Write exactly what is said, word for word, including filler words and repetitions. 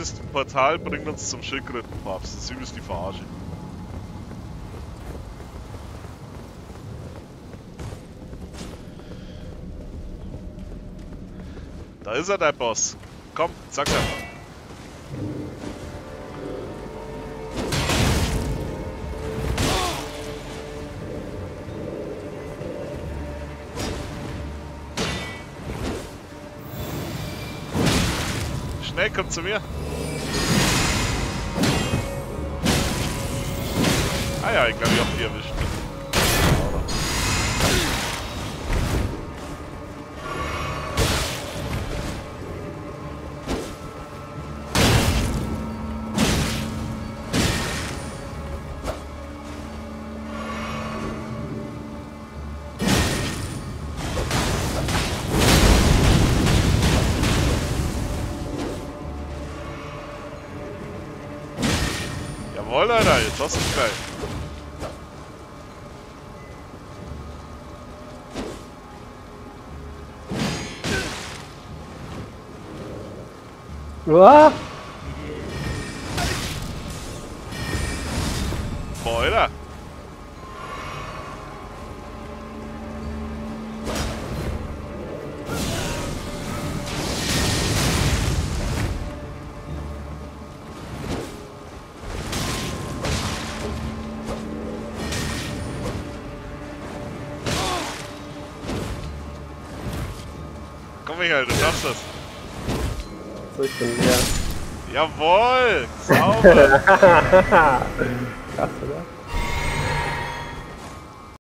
dieses Portal bringt uns zum Schildkrötenpapst. Das ist übelst die Verarsche. Da ist er, der Boss. Komm, sag er. Schnell, komm zu mir. Ah ja, ich glaube, ich hab die erwischt. Jawohl, Alter, jetzt hast du es gleich. Uah. Boah, Alter. Komm, Michael, du schaffst das. So, ich bin leer. Jawohl! Sauber! Krass, oder?